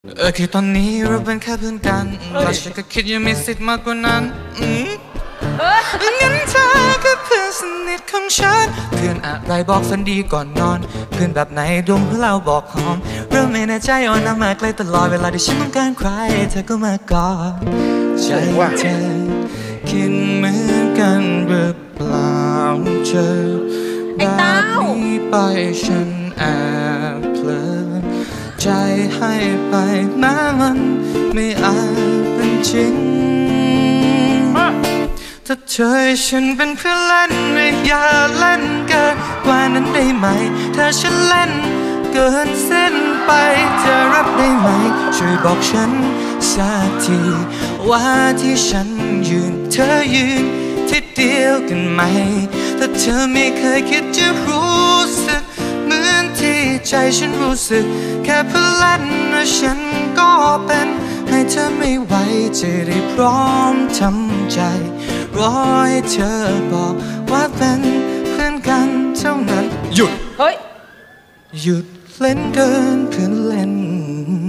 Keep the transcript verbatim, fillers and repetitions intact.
เออคือตอนนี้เราเป็นแค่เพื่อนกันและฉันก็คิดยังมีสิทธิ์มากกว่านั้นอืมงั้นเธอก็เพื่อนสนิทของฉันเพื่อนอะไรบอกฝันดีก่อนนอนเพื่อนแบบไหนดมเพื่อเราบอกหอมเริ่มไม่แน่ใจอ่อนน้ำมาใกล้ตลอดเวลาที่ฉันต้องการใครเธอก็มากอดใจเธอคิดเหมือนกันหรือเปล่าเธอแบบนี้ไปฉันแอบเพลินใจให้ไปแม้มันไม่อาจเป็นจริงถ้าเธอให้ฉันเป็นเพื่อนเล่นไม่อย่าเล่นเกินกว่านั้นได้ไหมถ้าฉันเล่นเกินเส้นไปเธอรับได้ไหมช่วยบอกฉันสักทีว่าที่ฉันยืนเธอยืนที่เดียวกันไหมถ้าเธอไม่เคยคิดจะรู้สึกเหมือนที่ใจฉันรู้สึกแค่เพื่อนเล่นนะฉันก็เป็นให้เธอไม่ไหวจะได้พร้อมทำใจรอให้เธอบอกว่าเป็นเพื่อนกันเท่านั้นหยุดเฮ้ยหยุดเล่นเกินเพื่อนเล่น